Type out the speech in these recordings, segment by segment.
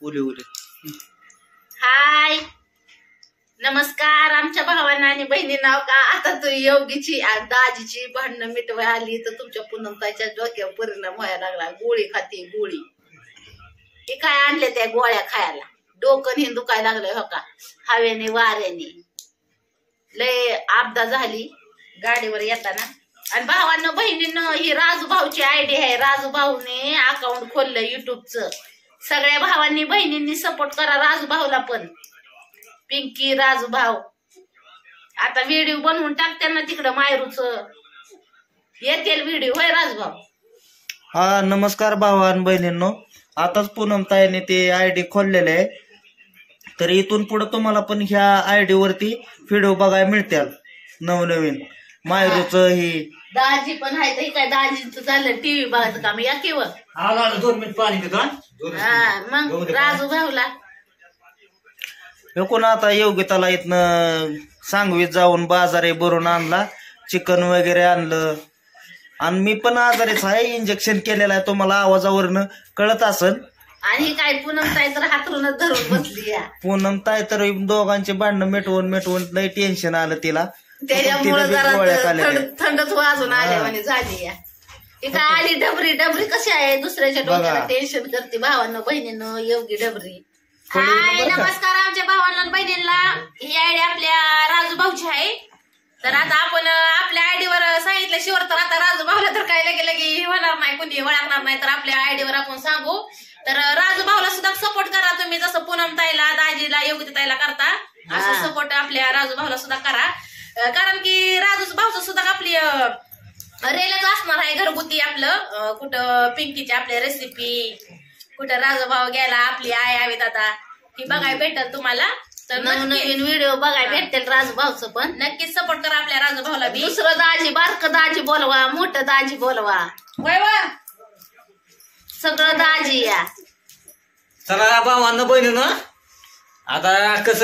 उली उली. हाय नमस्कार आमच्या भावांना आणि बहिणींना. का आता तू योगीची आणि दाजीची भांडणं मिटवाय आली तर तुमच्या पुनमताईच्या डोक्यावर परिणाम व्हायला लागला. गोळी खाते गोळी. हे काय आणले त्या गोळ्या खायला. डोकं हे दुखायला लागलंय हो का हवेने वाऱ्याने. लय आपदा झाली गाडीवर येताना. आणि भावांना बहिणींना ही राजू भाऊची आयडी आहे. राजू भाऊने अकाउंट खोललंय युट्यूबचं. सगळ्या भावांनी बहिणींनी सपोर्ट करा राजू भाऊला पण. पिंकी राजू भाऊ आता व्हिडिओ बनवून टाकते ना तिकडं मायरूच येतील व्हिडिओ. होय राजू भाऊ. हा नमस्कार भावान बहिणींनो. आताच पूनमताईने ते आयडी खोललेले आहे. तर इथून पुढे तुम्हाला पण ह्या आयडी वरती व्हिडिओ बघायला मिळतील नवनवीन. मायरूच ही दाजी पण आहे तर काय दाजींचं झालं टीव्ही बघायचं काम या किंवा 2 मिनिट पाणी देतो. हा मग राजू भाऊला कोण आता योगिताला इथनं सांगवीत जाऊन बाजारे भरून आणला. चिकन वगैरे आणलं. आणि मी पण आजारीच आहे. इंजेक्शन केलेलं आहे. तुम्हाला आवाजावरनं कळत असन. आणि काय पूनमताई तर हातरूनच धरून बसली या. पूनमताई तर दोघांचे भांडणं मिटवून लय टेन्शन आलं तिला. त्याच्यामुळे जरा थंडच वाजून आल्या म्हणे झाली या. ती काय आली डबरी डबरी कशी आहे दुसऱ्याच्या डोक्याला टेन्शन करते. भावांना बहिणीनं योगी डबरी. हाय नमस्कार आमच्या भावांना बहिणींना. ही आयडी आपल्या राजू भाऊची आहे. तर आता आपण आपल्या आयडीवर सांगितल्याशिवाय तर आता राजू भाऊला तर काय लगे होणार नाही कुणी ओळखणार नाही. तर आपल्या आयडीवर आपण सांगू. तर राजू भाऊला सुद्धा सपोर्ट करा तुम्ही जसं पूनम ताईला दाजीला योगिता ताईला करता असं सपोर्ट आपल्या राजू भाऊला सुद्धा करा. कारण की राजू भाऊचं सुद्धा आपली रेलच असणार आहे घरगुती आपलं. कुठं पिंकीची आपल्या रेसिपी कुठं राजू भाऊ गेला आपली आई आवी दादा ही बघायला भेटेल तुम्हाला. तर नवीन व्हिडिओ बघायला भेटेल राजू भाऊचं पण. नक्कीच सपोर्ट करा आपल्या राजू भाऊला बी. दुसरं दाजी बारकं दाजी बोलवा मोठं दाजी बोलवा. वय वा सगळं दाजी या. चला भावांना बहिणीनं आता कसं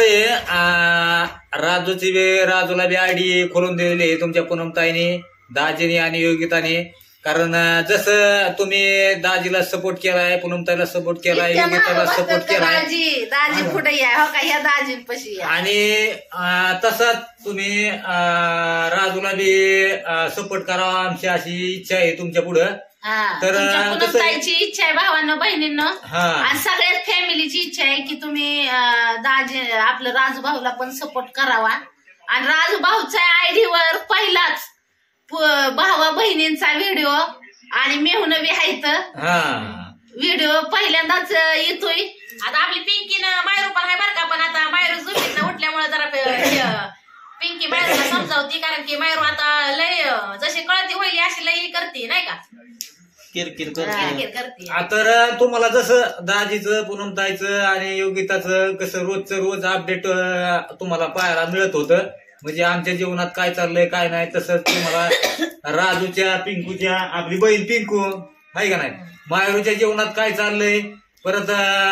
आहे राजूला बी आयडी खोलून दिलेली आहे तुमच्या पूनमताईने दाजीने आणि योगिताने. कारण जसं तुम्ही दाजीला सपोर्ट केलाय पूनमताईला सपोर्ट केलाय योगिताला सपोर्ट केलाय दाजी पुढे या हो का ह्या दाजींपाशी. आणि तसंच तुम्ही राजूला बी सपोर्ट करावा आमची अशी इच्छा आहे तुमच्या पुढं. तर पूनमताईची इच्छा आहे भावांना बहिणींना आणि सगळ्याच फॅमिलीची इच्छा आहे की तुम्ही दाजी आपलं राजू भाऊला पण सपोर्ट करावा. आणि राजू भाऊच्या आयडीवर पहिलाच भावा बहिणींचा व्हिडिओ आणि मेहून बी आहेत व्हिडिओ पहिल्यांदाच येतोय. आता आपली पिंकीनं मायरू पण आहे बरं का. पण आता मायरू झोपेतनं उठल्यामुळे जरा पिंकी मायरूला समजावती. कारण की मायरू आता लय जशी कळती होईल अशी लई करते नाही का किरकिर करते. तर तुम्हाला जसं दाजीचं पूनमताईचं आणि योगिताचं कसं रोज अपडेट तुम्हाला पाहायला मिळत होतं. म्हणजे आमच्या जीवनात काय चाललंय काय नाही तसंच तुम्हाला राजूच्या पिंकूच्या आपली बहीण पिंकू आहे का नाही मायरूच्या जीवनात काय चाललंय. परत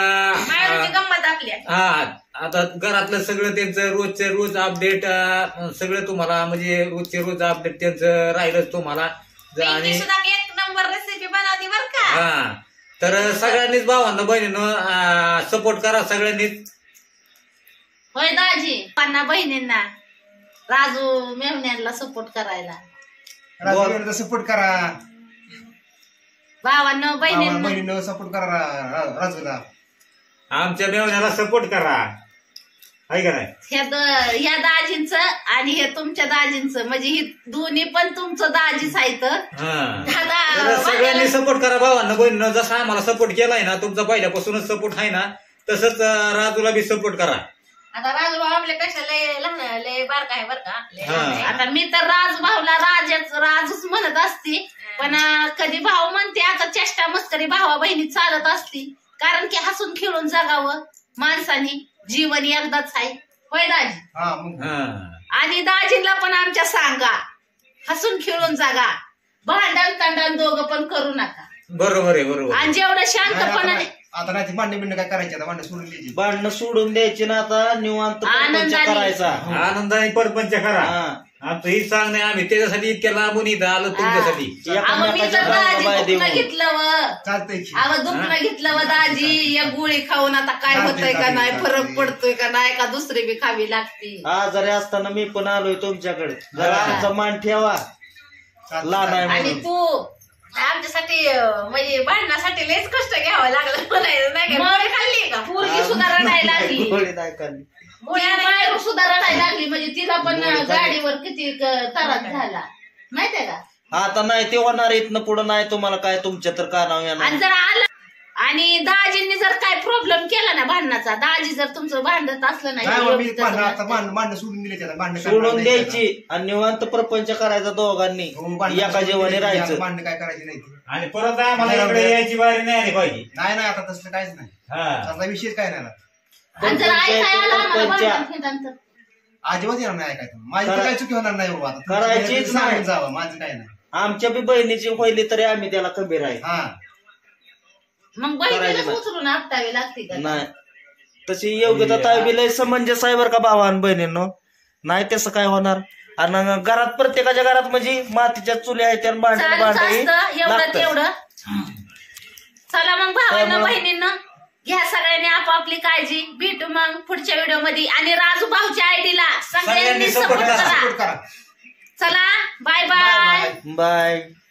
गंमत आपल्या आता घरातलं सगळं त्यांचं रोज अपडेट सगळं तुम्हाला म्हणजे रोज अपडेट त्यांचं राहिलंच तुम्हाला. आणि एक नंबर रेसिपी बनवती बर का. तर सगळ्यांनीच भावांना बहिणीनं सपोर्ट करा सगळ्यांनीच. होय दाजी पाना बहिणींना राजू मेहण्यांना सपोर्ट करायला सपोर्ट करा. भावांना बहिणीनं सपोर्ट करा राजूला. आमच्या मेहण्याला सपोर्ट करा आहे का नाही. ह्या दाजींचं आणि हे तुमच्या दाजींचं म्हणजे ही दोन्ही पण तुमचं दाजीच आहेत. सगळ्यांनी सपोर्ट करा भावांना बहिणीनं. जसा आम्हाला सपोर्ट केलाय ना तुमचा पहिल्यापासूनच सपोर्ट आहे ना तसंच राजूला बी सपोर्ट करा. आता राजू भाऊ आपल्यापेक्षा लय लहान लय बारका आहे बर का. आता मी तर राजू भाऊला राजूच म्हणत असते. पण कधी भाऊ म्हणते आता चेष्टा मस्करी भावा बहिणी चालत असती. कारण की हसून खेळून जगावं माणसाने. जीवन एकदाच आहे. होय दाजी. आणि दाजींना पण आमच्या सांगा हसून खेळून जागा. भांडण तांडण दोघं पण करू नका. बरोबर आहे बरोबर. आणि जेवढं शांतपणाने आता नाही भांडण काय करायची. आता भांडणं सोडून द्यायची ना. आता निवांत आनंदाने करायचा आनंदाने परपंच करा. आता ही सांग नाही आम्ही त्याच्यासाठी इतक्या लांबून इथं आलो तुमच्यासाठी अहो मी तर दाजी दुखणं घेतलं व चालतंय की. अहो दुखणं घेतलं व दाजी एक गोळी खाऊन आता काय होतंय का नाही फरक पडतोय का नाही का दुसरी बी खावी लागते आजारी असताना मी पण आलोय तुमच्याकडे जरा आमचा मान ठेवा चालतंय. लहान आहे आणि म्हणून. तू आमच्यासाठी म्हणजे भांडणासाठी लयच कष्ट घ्यावं लागलं म्हणायचं नाही का गोळी खाल्ली का पोरगी सुद्धा रडायला लागली गोळी नाही खाल्ली. बाहेर सुद्धा रडायला लागली म्हणजे तिला पण गाडीवर किती त्रास झाला माहितीये का आता नाही ते होणार इथनं पुढं नाही तुम्हाला काय तुमच्या तर कानावर येणार. आणि जर आलं आणि दाजींनी जर काय प्रॉब्लेम केला ना भांडणाचा दाजी जर तुमचं भांडत असलं नाही मग मी नाही भांडणं सोडून दिले त्याला भांडणं करणार सोडून नाही द्यायची आणि निवांत प्रपंच करायचा दोघांनी त्याला. हो, भांडणं एका सोडून जेवणी दिली, राहायचं. भांडणं काय करायची नाही ती. आणि परत आम्हाला इकडे यायची वारी नाही आली पाहिजे नाही नाही आता तसलं काहीच नाही हा त्याचा विषयच काय नाही आता. आणि जर ऐकायला आलं आम्हाला प्रपंच भांडण फिरण तर अजिबात येणार नाही ऐकायचं माझी करा- तर काही चुकी होणार नाही बाबा आता. करायचीच सांगून नाही. जावं माझं काय नाही. आमच्या बी बहिणीची होईली तरी आम्ही त्याला खबीर आहे. हा मग करायचं बहिणीलाच नाही. उचलून आपटावी लागते का नाही तशी योग्यता ताई बी लय समंजस आहे बरं का भावान बहिणींनो. नाही तसं काय होणार. आणि घरात प्रत्येकाच्या घरात म्हणजे मातीच्या चुल्या आहेत आणि भांडण चालूच भांडावी असतं एवढं लागतं. तेवढं चला मग भावांना त्यामुळं- बहिणींना घ्या सगळ्यांनी आपापली काळजी भेटू मग पुढच्या व्हिडिओ मध्ये आणि राजू भाऊच्या आयडीला सगळ्यांनी सगळ्यांनी सपोर्ट support करा. करा सपोर्ट करा. चला बाय बाय बाय.